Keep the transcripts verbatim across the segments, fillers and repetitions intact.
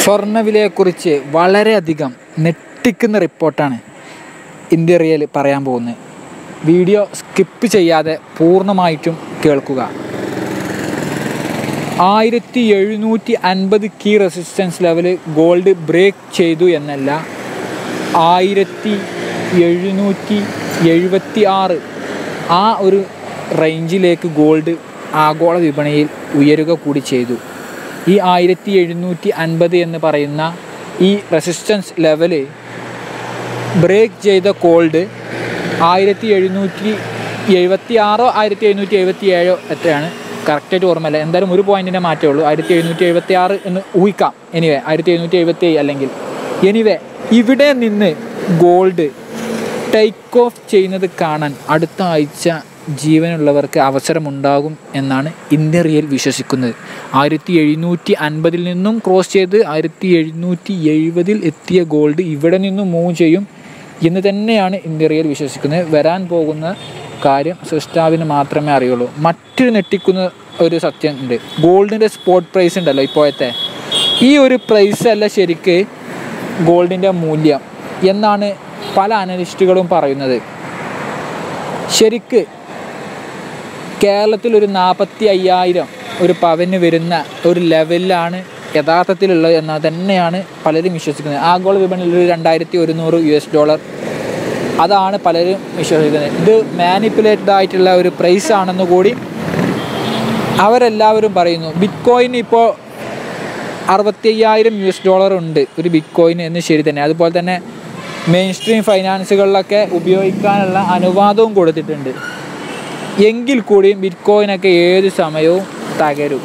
സ്വർണ്ണവിലയെക്കുറിച്ച് വളരെയധികം ഞെട്ടിക്കുന്ന റിപ്പോർട്ടാണ് ഇന്ത്യ റിയൽ പറയാൻ പോകുന്നത്. വീഡിയോ സ്കിപ്പ് ചെയ്യാതെ പൂർണ്ണമായിട്ടും കേൾക്കുക. ആയിരത്തി എഴുന്നൂറ്റി അൻപത് key resistance level gold break ചെയ്തു എന്നല്ല, ആയിരത്തി എഴുന്നൂറ്റി എഴുപത്തി ആറ് ആ ഒരു റേഞ്ചിലേക്ക് ഗോൾഡ് ആഗോള വിപണിയിൽ ഉയരുക കൂടി ചെയ്തു. ഈ ആയിരത്തി എഴുന്നൂറ്റി അൻപത് എന്ന് പറയുന്ന ഈ റെസിസ്റ്റൻസ് ലെവല് ബ്രേക്ക് ചെയ്ത ഗോൾഡ് ആയിരത്തി എഴുന്നൂറ്റി എഴുപത്തി ആറോ ആയിരത്തി എഴുന്നൂറ്റി എഴുപത്തി ഏഴോ എത്രയാണ് കറക്റ്റായിട്ട് ഓർമ്മയില്ല. എന്തായാലും ഒരു പോയിൻറ്റിൻ്റെ മാറ്റമേ ഉള്ളൂ. ആയിരത്തി എഴുന്നൂറ്റി എഴുപത്തി ആറ് എന്ന് ഊഹിക്കാം. എനിവേ ആയിരത്തി എഴുന്നൂറ്റി എഴുപത്തി ഏഴ് അല്ലെങ്കിൽ എനിവേ ഇവിടെ നിന്ന് ഗോൾഡ് ടേക്ക് ഓഫ് ചെയ്യുന്നത് കാണാൻ അടുത്ത ആഴ്ച ജീവനുള്ളവർക്ക് അവസരമുണ്ടാകും എന്നാണ് ഇന്ത്യ റിയൽ വിശ്വസിക്കുന്നത്. ആയിരത്തി എഴുന്നൂറ്റി അൻപതിൽ നിന്നും ക്രോസ് ചെയ്ത് ആയിരത്തി എഴുന്നൂറ്റി എഴുപതിൽ എത്തിയ ഗോൾഡ് ഇവിടെ നിന്നും മൂവ് ചെയ്യും എന്ന് തന്നെയാണ് ഇന്ത്യ റിയൽ വിശ്വസിക്കുന്നത്. വരാൻ പോകുന്ന കാര്യം സൃഷ്ടാവിന് മാത്രമേ അറിയുള്ളൂ. മറ്റൊരു ഞെട്ടിക്കുന്ന ഒരു സത്യം ഉണ്ട്. ഗോൾഡിൻ്റെ സ്പോട്ട് പ്രൈസ് ഉണ്ടല്ലോ ഇപ്പോഴത്തെ, ഈ ഒരു പ്രൈസ് അല്ല ശരിക്ക് ഗോൾഡിൻ്റെ മൂല്യം എന്നാണ് പല അനലിസ്റ്റുകളും പറയുന്നത്. ശരിക്ക് കേരളത്തിൽ ഒരു നാൽപ്പത്തി അയ്യായിരം ഒരു പവന് വരുന്ന ഒരു ലെവലിലാണ് യഥാർത്ഥത്തിലുള്ളത് എന്നാൽ തന്നെയാണ് പലരും വിശ്വസിക്കുന്നത്. ആഗോള വിപണിയിൽ ഒരു രണ്ടായിരത്തി ഒരുന്നൂറ് യു എസ് ഡോളർ അതാണ് പലരും വിശ്വസിക്കുന്നത്. ഇത് മാനിപ്പുലേറ്റഡ് ആയിട്ടുള്ള ഒരു പ്രൈസ് ആണെന്ന് കൂടി അവരെല്ലാവരും പറയുന്നു. ബിറ്റ് കോയിൻ ഇപ്പോൾ അറുപത്തി അയ്യായിരം യു എസ് ഡോളർ ഉണ്ട് ഒരു ബിറ്റ് കോയിൻ എന്ന് ശരി തന്നെ. അതുപോലെ തന്നെ മെയിൻ സ്ട്രീം ഫൈനാൻസുകളിലൊക്കെ ഉപയോഗിക്കാനുള്ള അനുവാദവും കൊടുത്തിട്ടുണ്ട്. എങ്കിൽ കൂടിയും ബിറ്റ് കോയിനൊക്കെ ഏത് സമയവും തകരും.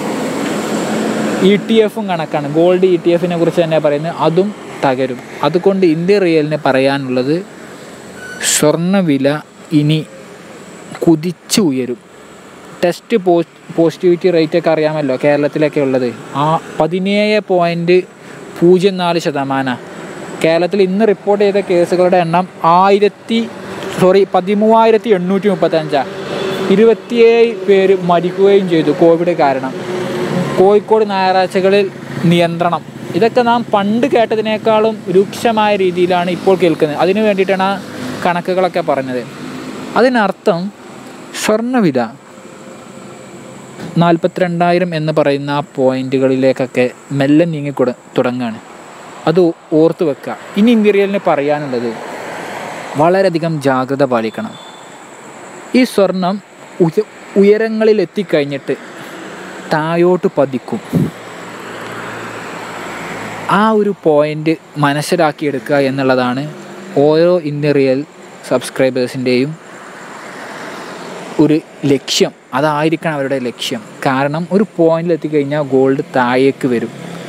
ഇ ടി എഫും കണക്കാണ്. ഗോൾഡ് ഇ ടി എഫിനെ കുറിച്ച് തന്നെ പറയുന്നത്, അതും തകരും. അതുകൊണ്ട് ഇന്ത്യ റിയലിന് പറയാനുള്ളത് സ്വർണ്ണവില ഇനി കുതിച്ച് ഉയരും. ടെസ്റ്റ് പോസ്റ്റ് പോസിറ്റിവിറ്റി റേറ്റൊക്കെ അറിയാമല്ലോ കേരളത്തിലൊക്കെ ഉള്ളത്. ആ പതിനേഴ് പോയിൻറ്റ് പൂജ്യം നാല് ശതമാനം. കേരളത്തിൽ ഇന്ന് റിപ്പോർട്ട് ചെയ്ത കേസുകളുടെ എണ്ണം ആയിരത്തി സോറി പതിമൂവായിരത്തി എണ്ണൂറ്റി മുപ്പത്തഞ്ചാണ്. ഇരുപത്തിയേഴ് പേര് മരിക്കുകയും ചെയ്തു കോവിഡ് കാരണം. കോഴിക്കോട് ഞായറാഴ്ചകളിൽ നിയന്ത്രണം. ഇതൊക്കെ നാം പണ്ട് കേട്ടതിനേക്കാളും രൂക്ഷമായ രീതിയിലാണ് ഇപ്പോൾ കേൾക്കുന്നത്. അതിനു വേണ്ടിയിട്ടാണ് ആ കണക്കുകളൊക്കെ പറഞ്ഞത്. അതിനർത്ഥം സ്വർണ്ണവില നാൽപ്പത്തിരണ്ടായിരം എന്ന് പറയുന്ന ആ പോയിൻറ്റുകളിലേക്കൊക്കെ മെല്ലെ നീങ്ങി കൊടു തുടങ്ങുകയാണ്. അത് ഓർത്ത് വെക്കുക. ഇനി ഇന്ത്യ റിയലിന് പറയാനുള്ളത് വളരെയധികം ജാഗ്രത പാലിക്കണം. ഈ സ്വർണം ഉയ ഉയരങ്ങളിൽ എത്തിക്കഴിഞ്ഞിട്ട് താഴോട്ട് പതിക്കും. ആ ഒരു പോയിൻ്റ് മനസ്സിലാക്കിയെടുക്കുക എന്നുള്ളതാണ് ഓരോ ഇന്ത്യ റിയൽ സബ്സ്ക്രൈബേഴ്സിൻ്റെയും ഒരു ലക്ഷ്യം. അതായിരിക്കണം അവരുടെ ലക്ഷ്യം. കാരണം ഒരു പോയിന്റിൽ എത്തിക്കഴിഞ്ഞാൽ ഗോൾഡ് താഴേക്ക് വരും.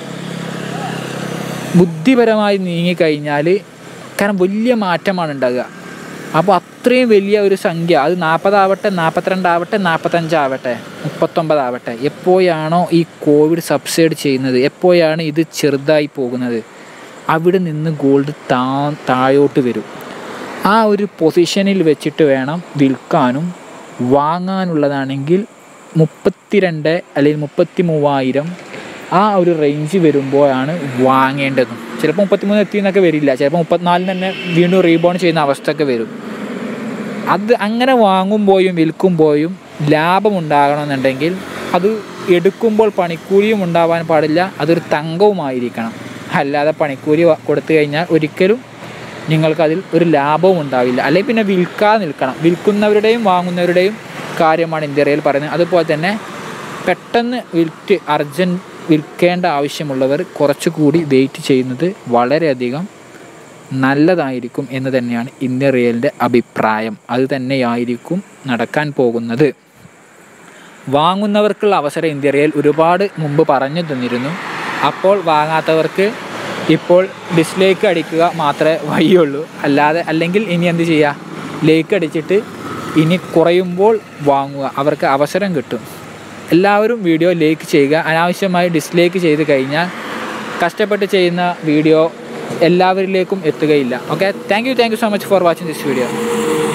ബുദ്ധിപരമായി നീങ്ങിക്കഴിഞ്ഞാൽ കാരണം വലിയ മാറ്റമാണ് ഉണ്ടാകുക. അപ്പോൾ അത്രയും വലിയ ഒരു സംഖ്യ, അത് നാൽപ്പതാവട്ടെ നാൽപ്പത്തിരണ്ടാവട്ടെ നാൽപ്പത്തഞ്ചാവട്ടെ മുപ്പത്തൊമ്പതാവട്ടെ, എപ്പോഴാണോ ഈ കോവിഡ് സബ്സൈഡ് ചെയ്യുന്നത്, എപ്പോഴാണ് ഇത് ചെറുതായി പോകുന്നത്, അവിടെ നിന്ന് ഗോൾഡ് താ താഴോട്ട് വരും. ആ ഒരു പൊസിഷനിൽ വെച്ചിട്ട് വേണം വിൽക്കാനും. വാങ്ങാനുള്ളതാണെങ്കിൽ മുപ്പത്തിരണ്ട് അല്ലെങ്കിൽ മുപ്പത്തി മൂവായിരം ആ ഒരു റേഞ്ച് വരുമ്പോഴാണ് വാങ്ങേണ്ടത്. ചിലപ്പോൾ മുപ്പത്തിമൂന്ന് എത്തി എന്നൊക്കെ വരില്ല, ചിലപ്പോൾ മുപ്പത്തിനാലിന് തന്നെ വീണ്ടും റീബൗൺ ചെയ്യുന്ന അവസ്ഥയൊക്കെ വരും. അത് അങ്ങനെ വാങ്ങുമ്പോഴും വിൽക്കുമ്പോഴും ലാഭമുണ്ടാകണമെന്നുണ്ടെങ്കിൽ അത് എടുക്കുമ്പോൾ പണിക്കൂലിയും ഉണ്ടാവാൻ പാടില്ല, അതൊരു തങ്കവുമായിരിക്കണം. അല്ലാതെ പണിക്കൂലി കൊടുത്തു കഴിഞ്ഞാൽ ഒരിക്കലും നിങ്ങൾക്കതിൽ ഒരു ലാഭവും ഉണ്ടാവില്ല. അല്ലെങ്കിൽ പിന്നെ വിൽക്കാതെ നിൽക്കണം. വിൽക്കുന്നവരുടെയും വാങ്ങുന്നവരുടെയും കാര്യമാണ് ഇന്ത്യ റിയൽ പറയുന്നത്. അതുപോലെ തന്നെ പെട്ടെന്ന് വിൽറ്റ് അർജൻറ്റ് വിൽക്കേണ്ട ആവശ്യമുള്ളവർ കുറച്ചുകൂടി വെയിറ്റ് ചെയ്യുന്നത് വളരെയധികം നല്ലതായിരിക്കും എന്ന് തന്നെയാണ് ഇന്ത്യ റിയലിൻ്റെ അഭിപ്രായം. അത് തന്നെയായിരിക്കും നടക്കാൻ പോകുന്നത്. വാങ്ങുന്നവർക്കുള്ള അവസരം ഇന്ത്യ റിയൽ ഒരുപാട് മുമ്പ് പറഞ്ഞു തന്നിരുന്നു. അപ്പോൾ വാങ്ങാത്തവർക്ക് ഇപ്പോൾ ഡിസ്ലൈക്ക് അടിക്കുക മാത്രമേ വഴിയുള്ളൂ. അല്ലാതെ അല്ലെങ്കിൽ ഇനി എന്ത് ചെയ്യുക, ലൈക്ക് അടിച്ചിട്ട് ഇനി കുറയുമ്പോൾ വാങ്ങുക. അവർക്ക് അവസരം കിട്ടും. എല്ലാവരും വീഡിയോ ലൈക്ക് ചെയ്യുക. അനാവശ്യമായി ഡിസ്ലൈക്ക് ചെയ്ത് കഴിഞ്ഞാൽ കഷ്ടപ്പെട്ട് ചെയ്യുന്ന വീഡിയോ എല്ലാവരിലേക്കും എത്തുകയില്ല. Okay, thank you thank you so much for watching this video.